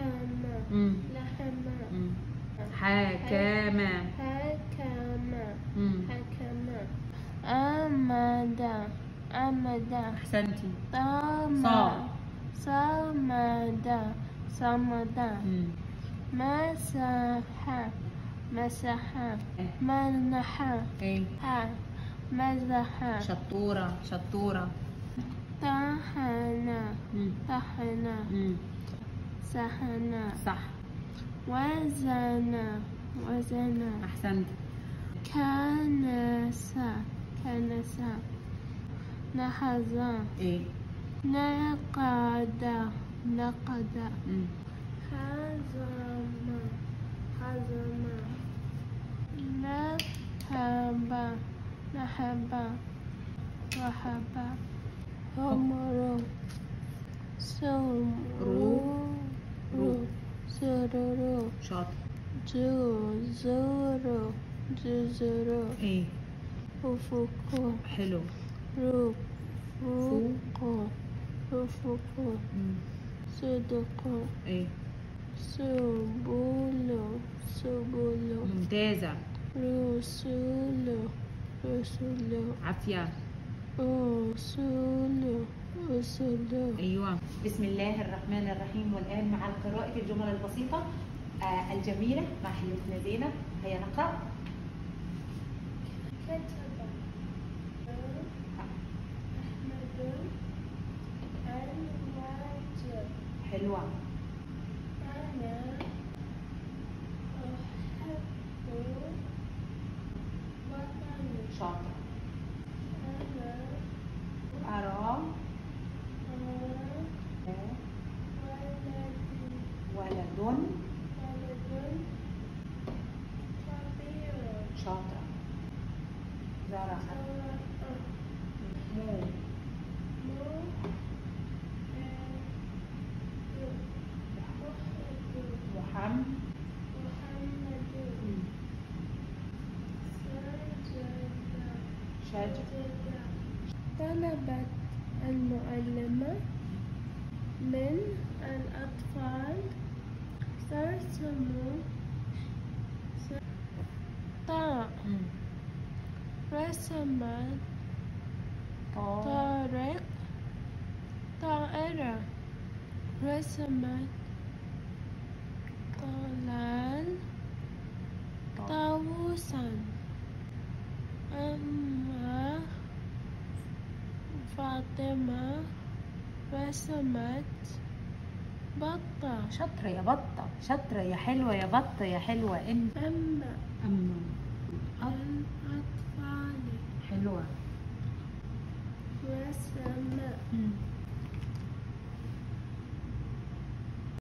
مم. لحم مم. حكم. حكم مم. حكم أمد أحسنتي. صمد صمد مم. مسح منح إيه. مزح شطورة. طحن مم. مم. سحن صح. وزن أحسنتي. كنس نهض إيه. نقد مم. حزم نهب رهب عمر سرور شاطر. جزر إيه. أفق حلو. رفق مم. صدق إيه. سبل ممتازة. رسول عافية. أصول أيوة. بسم الله الرحمن الرحيم. والآن مع قراءة الجمل البسيطة الجميلة مع حلوتنا زينب. هيا نقرأ. كتب أحمد الواجب. حلوة. أنا أحب وطني. شاطرة. أنا أرى ولد كبير. شاطرة. زرع. طلبت المعلمة من الأطفال رسموا رسمت طائرة رسمت طاووسا. أما فاطمة رسمت بطة. شاطرة يا بطة. شاطرة يا حلوة يا بطة يا حلوة. أما أما